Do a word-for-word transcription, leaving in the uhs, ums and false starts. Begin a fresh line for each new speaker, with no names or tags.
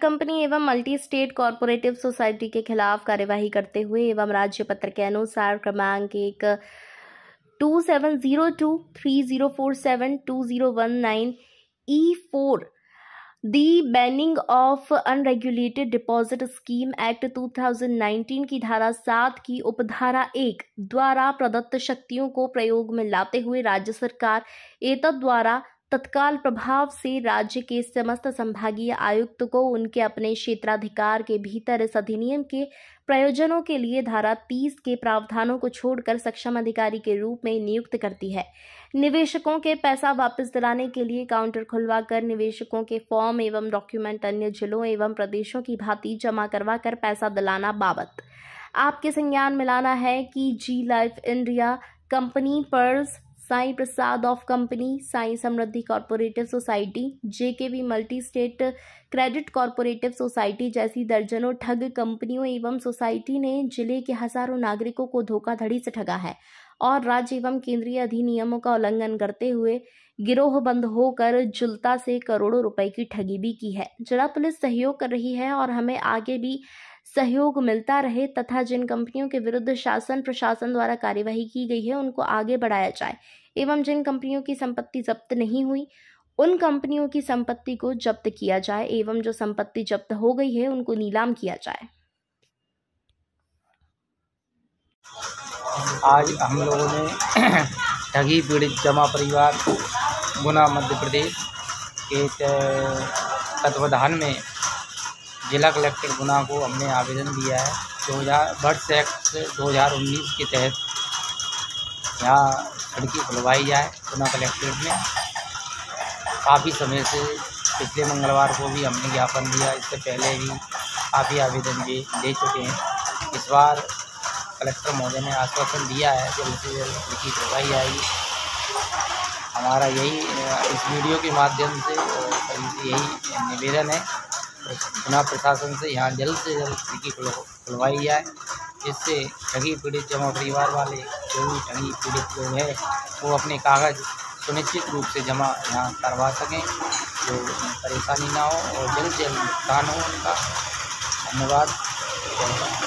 Company एवं multi state corporative society के खिलाफ कार्यवाही करते हुए एवं राज्य पत्र के अनुसार क्रमांक एक two seven zero two three zero four seven two zero one nine E four the banning of unregulated deposit scheme act two thousand nineteen की धारा सात की उपधारा एक द्वारा प्रदत्त शक्तियों को प्रयोग में लाते हुए राज्य सरकार एतद द्वारा तत्काल प्रभाव से राज्य के समस्त संभागीय आयुक्त को उनके अपने क्षेत्राधिकार के भीतर इस अधिनियम के प्रयोजनों के लिए धारा तीस के प्रावधानों को छोड़कर सक्षम अधिकारी के रूप में नियुक्त करती है। निवेशकों के पैसा वापस दिलाने के लिए काउंटर खुलवाकर निवेशकों के फॉर्म एवं डॉक्यूमेंट अन्य जिलों एवं प्रदेशों की भांति जमा करवा कर पैसा दिलाना बाबत आपके संज्ञान में लाना है कि जी लाइफ इंडिया कंपनी, पर्स Sai Prasad of company, Sai Samriddhi corporative society, JKV multi state credit corporative society जैसी दर्जनों ठग कंपनियों एवं सोसाइटी ने जिले के हजारों नागरिकों को धोखाधड़ी से ठगा है और राज्य एवं केंद्रीय अधिनियमों का उल्लंघन करते हुए गिरोहबंद होकर जुलता से करोड़ों रुपए की ठगी भी की है। जिला पुलिस सहयोग कर रही है और हमें आगे भी सहयोग मिलता रहे तथा जिन कंपनियों के विरुद्ध शासन प्रशासन द्वारा कार्यवाही की गई है उनको आगे बढ़ाया जाए एवं जिन कंपनियों की संपत्ति जब्त नहीं हुई उन कंपनियों की संपत्ति को जब्त किया जाए एवं जो संपत्ति जब्त हो गई है उनको नीलाम किया जाए।
आज हम लोगों ने ठगी पीड़ित जमा परिवार गुना मध्य प्रदेश के तत्वाधान में जिला कलेक्टर गुना को हमने आवेदन दिया है। दो हज़ार वर्ष एक्ट दो हज़ार उन्नीस के तहत यहाँ खिड़की खुलवाई जाए गुना कलेक्ट्रेट में। काफ़ी समय से पिछले मंगलवार को भी हमने ज्ञापन दिया, इससे पहले भी काफ़ी आवेदन दे दे चुके हैं। इस बार कलेक्टर महोदय ने आश्वासन दिया है जल्द से जल्द खिड़की खुलवाई जाएगी। हमारा यही इस वीडियो के माध्यम से सभी से यही निवेदन है गुना प्रशासन से यहाँ जल्द से जल्द खिड़की खुलवाई जाए, जिससे ठगी पीड़ित जमा परिवार वाले जो भी ठगी पीड़ित लोग हैं वो अपने कागज़ सुनिश्चित रूप से जमा यहाँ करवा सकें, जो परेशानी ना हो और जल्द से जल्द भुगतान हो उनका। धन्यवाद।